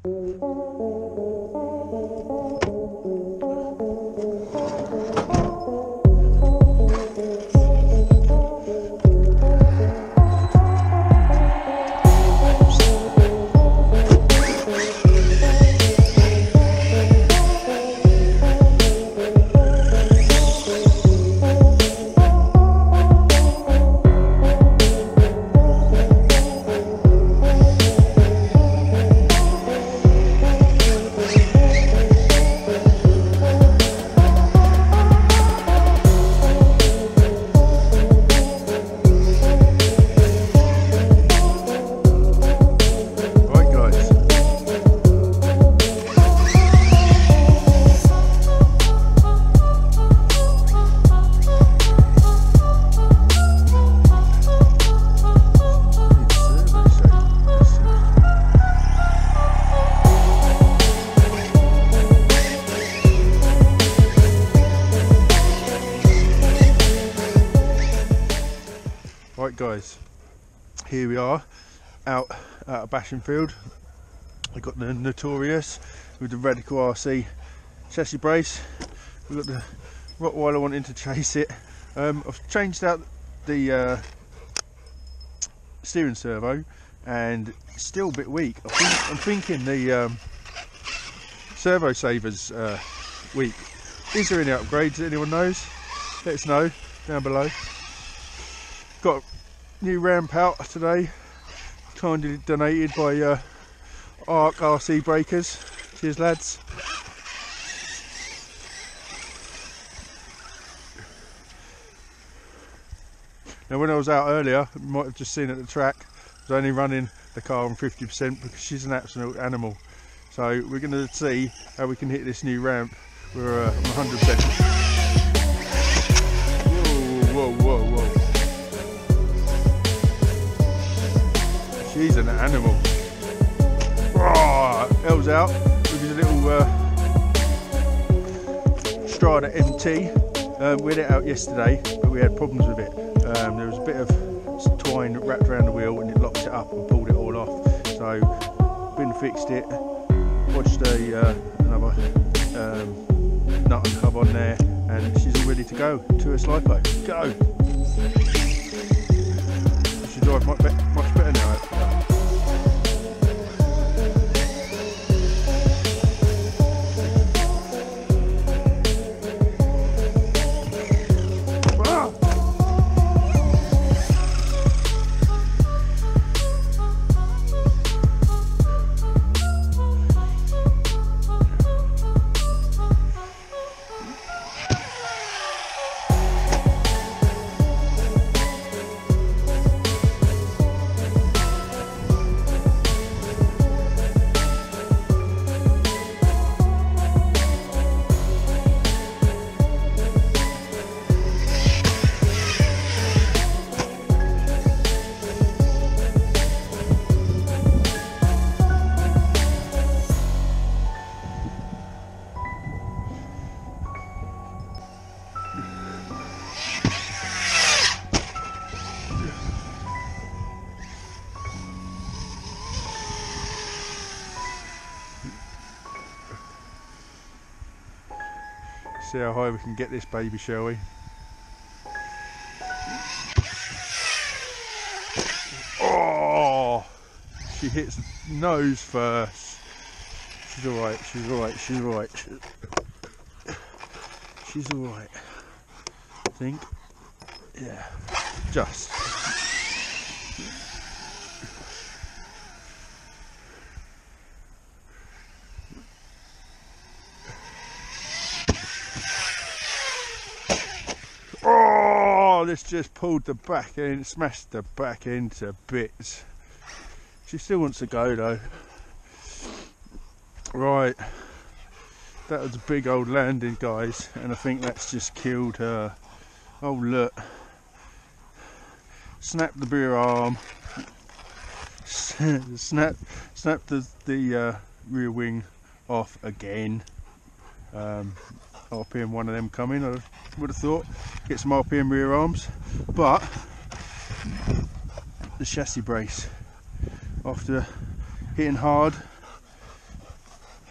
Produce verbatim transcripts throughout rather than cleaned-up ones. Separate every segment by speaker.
Speaker 1: Right guys, here we are out at a bashing field. We've got the Notorious with the Radical R C chassis brace. We've got the Rottweiler wanting to chase it. Um, I've changed out the uh, steering servo and it's still a bit weak. I think, I'm thinking the um, servo saver's uh, weak. Is there any upgrades anyone knows? Let us know down below. Got a new ramp out today, kindly donated by uh, Arrma R C breakers. Cheers lads. Now when I was out earlier, you might have just seen at the track, I was only running the car on fifty percent because she's an absolute animal. So we're going to see how we can hit this new ramp. We're uh, on one hundred percent. Whoa, whoa, whoa, whoa. She's an animal. Oh, L's out with his little uh, Strada M T. Um, we had it out yesterday, but we had problems with it. Um, there was a bit of twine wrapped around the wheel and it locked it up and pulled it all off. So, been fixed it. Watched a, uh, another um, nut and hub on there, and she's all ready to go to a slipo. Go! She drives much, be much better now. See how high we can get this baby, shall we? Oh! She hits nose first. She's alright, she's alright, she's alright. She's alright. I think. Yeah. Just. Oh, this just pulled the back end, smashed the back end to bits. She still wants to go though. Right, that was a big old landing, guys, and I think that's just killed her. Oh look, snap the rear arm, snap, snap the the uh, rear wing off again. Um, R P M one of them coming, I would have thought. Get some R P M rear arms, but the chassis brace, after hitting hard,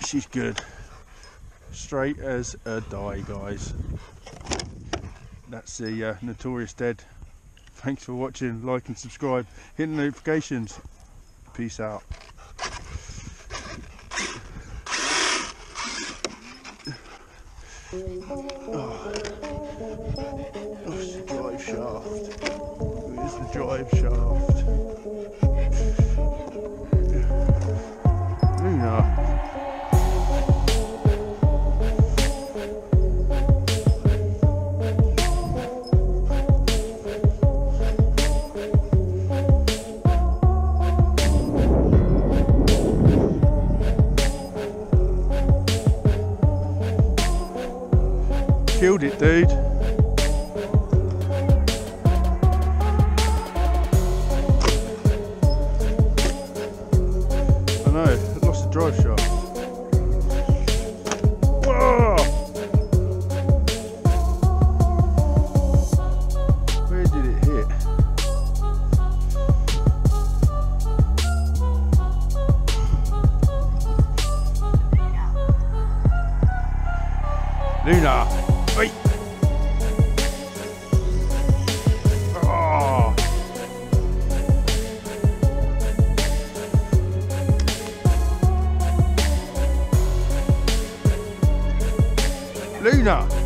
Speaker 1: she's good. Straight as a die, guys. That's the uh, Notorious Dead. Thanks for watching, like and subscribe, hit the notifications. Peace out. Oh, that's the drive shaft. Where's the drive shaft? Luna. Killed it, dude. I know, I lost the drive shaft. Whoa! Where did it hit? Luna! Wait. Oh. Luna.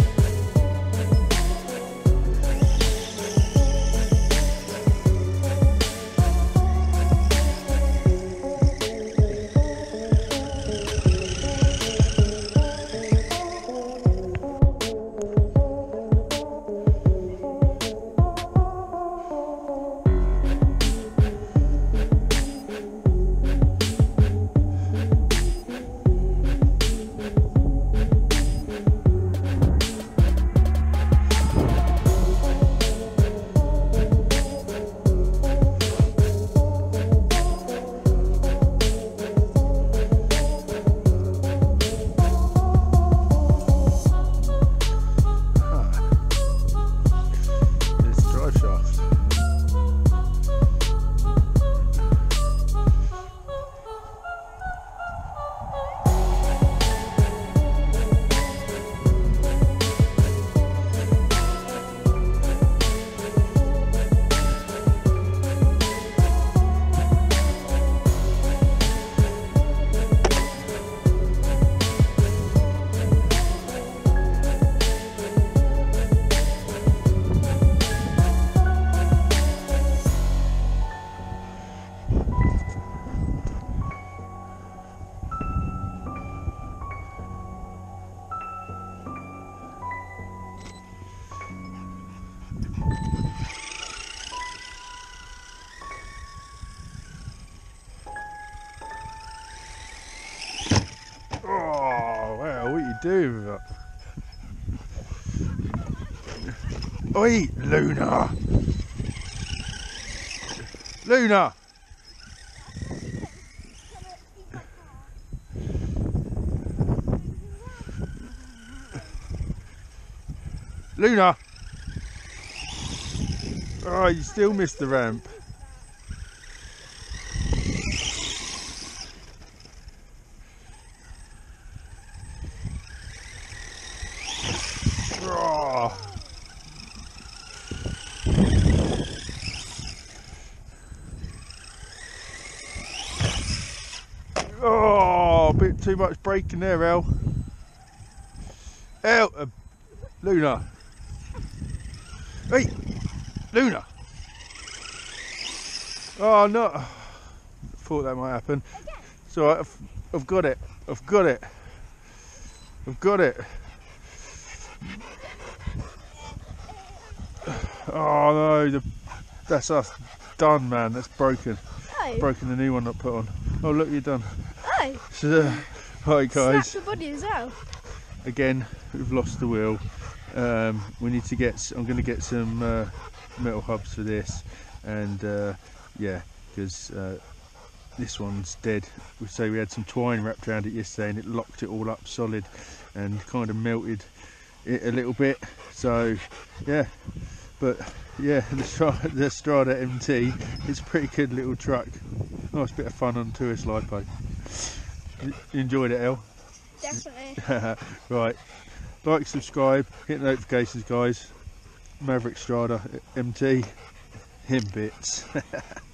Speaker 1: Do with it? Oi, Luna! Luna! Luna! Oh, you still missed the ramp. Oh, a bit too much braking there, El. El, uh, Luna. Hey, Luna. Oh no, thought that might happen. It's alright, I've, I've got it. I've got it. I've got it. Oh no, the, that's us done, man. That's broken.
Speaker 2: Oh.
Speaker 1: Broken the new one not put on. Oh look, you're done.
Speaker 2: Oh.
Speaker 1: So, uh, right guys.
Speaker 2: Snap the body as well.
Speaker 1: Again, we've lost the wheel. Um, we need to get. I'm going to get some uh, metal hubs for this, and uh, yeah, because uh, this one's dead. We say we had some twine wrapped around it yesterday, and it locked it all up solid, and kind of melted it a little bit. So yeah, but yeah, the, Stra the Strada M T is a pretty good little truck. Nice bit of fun on tourist lipo. You enjoyed it, El?
Speaker 2: Definitely.
Speaker 1: Right. Like, subscribe, hit the notifications, guys. Maverick, STRADA, M T, him bits.